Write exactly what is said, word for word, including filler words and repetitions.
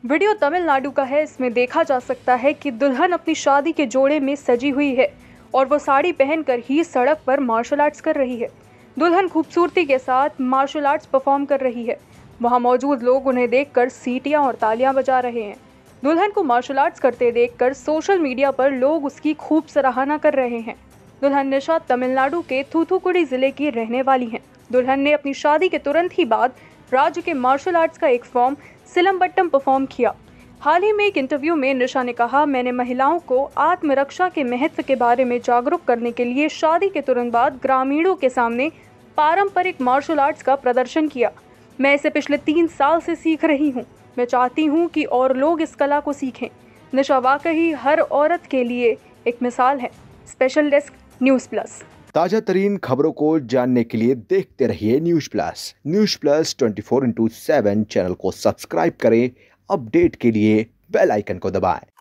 Video Tamil Nadu का है। इसमें देखा जा सकता है कि दुल्हन अपनी शादी के जोड़े में सजी हुई है और वो साड़ी पहनकर ही सड़क पर मार्शल आर्ट्स कर रही है। दुल्हन खूबसूरती के साथ मार्शल आर्ट्स परफॉर्म कर रही है। वहां मौजूद लोग उन्हें देखकर सीटियां और तालियां बजा रहे हैं। दुल्हन को मार्शल आर्ट्स करते देखकर सोशल मीडिया पर लोग उसकी खूब सराहना कर रहे हैं। दुल्हन निशा तमिलनाडु के थूथुकुडी जिले की रहने वाली हैं। दुल्हन ने अपनी शादी के तुरंत ही बाद राज्य के मार्शल आर्ट्स का एक फॉर्म सिलम्बट्टम परफॉर्म किया। हाल ही में एक इंटरव्यू में निशा ने कहा, मैंने महिलाओं को आत्मरक्षा के महत्व के बारे में जागरूक करने के लिए शादी के तुरंत बाद ग्रामीणों के सामने पारंपरिक मार्शल आर्ट्स का प्रदर्शन किया। मैं इसे पिछले तीन साल से सीख रही हूँ। मैं चाहती हूँ कि और लोग इस कला को सीखें। निशा वाकई हर औरत के लिए एक मिसाल है। Special desk news plus. ताजा तरीन खबरों को जानने के लिए देखते रहिए news plus. News plus twenty four into seven channel को सब्सक्राइब करें। अपडेट के लिए बेल आइकन को दबाएं।